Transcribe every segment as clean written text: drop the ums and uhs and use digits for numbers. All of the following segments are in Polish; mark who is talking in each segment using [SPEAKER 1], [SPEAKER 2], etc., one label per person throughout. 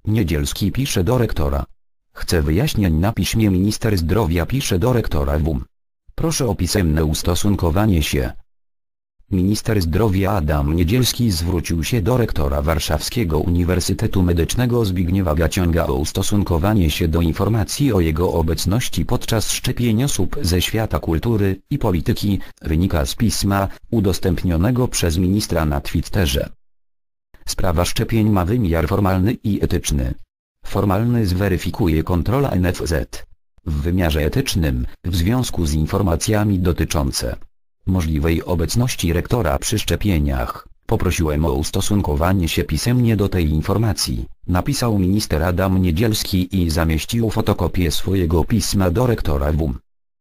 [SPEAKER 1] Niedzielski pisze do rektora. Chce wyjaśnień na piśmie. Minister zdrowia pisze do rektora WUM. Proszę o pisemne ustosunkowanie się. Minister zdrowia Adam Niedzielski zwrócił się do rektora Warszawskiego Uniwersytetu Medycznego Zbigniewa Gaciąga o ustosunkowanie się do informacji o jego obecności podczas szczepień osób ze świata kultury i polityki, wynika z pisma, udostępnionego przez ministra na Twitterze. Sprawa szczepień ma wymiar formalny i etyczny. Formalny zweryfikuje kontrola NFZ. W wymiarze etycznym, w związku z informacjami dotyczące możliwej obecności rektora przy szczepieniach, poprosiłem o ustosunkowanie się pisemnie do tej informacji, napisał minister Adam Niedzielski i zamieścił fotokopię swojego pisma do rektora WUM.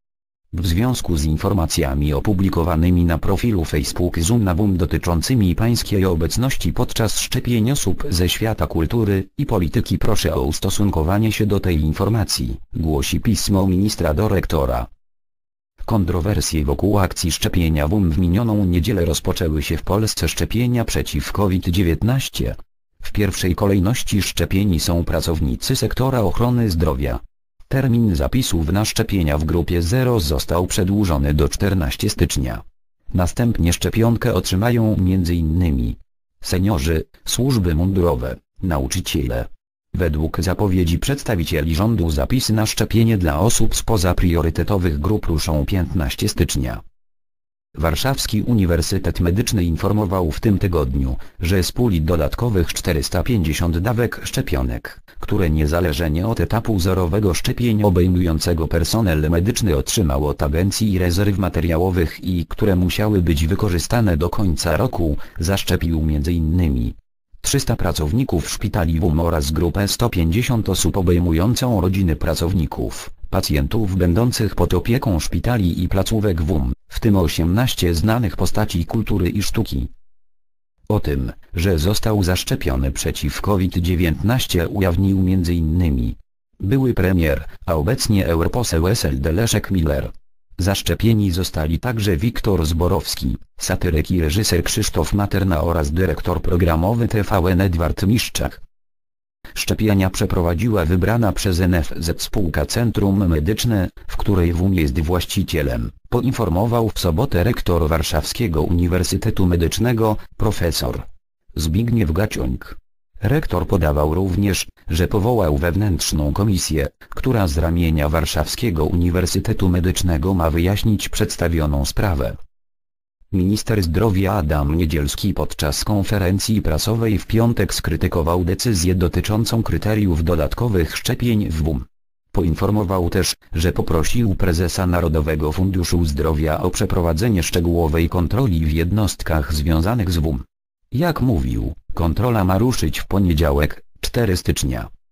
[SPEAKER 1] W związku z informacjami opublikowanymi na profilu Facebook Zoom WUM dotyczącymi pańskiej obecności podczas szczepień osób ze świata kultury i polityki, proszę o ustosunkowanie się do tej informacji, głosi pismo ministra do rektora. Kontrowersje wokół akcji szczepienia WUM w minioną niedzielę rozpoczęły się w Polsce. Szczepienia przeciw COVID-19. W pierwszej kolejności szczepieni są pracownicy sektora ochrony zdrowia. Termin zapisów na szczepienia w grupie 0 został przedłużony do 14 stycznia. Następnie szczepionkę otrzymają m.in. seniorzy, służby mundurowe, nauczyciele. Według zapowiedzi przedstawicieli rządu zapisy na szczepienie dla osób spoza priorytetowych grup ruszą 15 stycznia. Warszawski Uniwersytet Medyczny informował w tym tygodniu, że z puli dodatkowych 450 dawek szczepionek, które niezależnie od etapu zerowego szczepień obejmującego personel medyczny otrzymał od Agencji Rezerw Materiałowych i które musiały być wykorzystane do końca roku, zaszczepił m.in. 300 pracowników szpitali WUM oraz grupę 150 osób obejmującą rodziny pracowników, pacjentów będących pod opieką szpitali i placówek WUM, w tym 18 znanych postaci kultury i sztuki. O tym, że został zaszczepiony przeciw COVID-19 ujawnił m.in. były premier, a obecnie europoseł SLD Leszek Miller. Zaszczepieni zostali także Wiktor Zborowski, satyryk i reżyser Krzysztof Materna oraz dyrektor programowy TVN Edward Miszczak. Szczepienia przeprowadziła wybrana przez NFZ spółka Centrum Medyczne, w której WUM jest właścicielem, poinformował w sobotę rektor Warszawskiego Uniwersytetu Medycznego, profesor Zbigniew Gaciąg. Rektor podawał również, że powołał wewnętrzną komisję, która z ramienia Warszawskiego Uniwersytetu Medycznego ma wyjaśnić przedstawioną sprawę. Minister zdrowia Adam Niedzielski podczas konferencji prasowej w piątek skrytykował decyzję dotyczącą kryteriów dodatkowych szczepień w WUM. Poinformował też, że poprosił prezesa Narodowego Funduszu Zdrowia o przeprowadzenie szczegółowej kontroli w jednostkach związanych z WUM. Jak mówił, kontrola ma ruszyć w poniedziałek, 4 stycznia.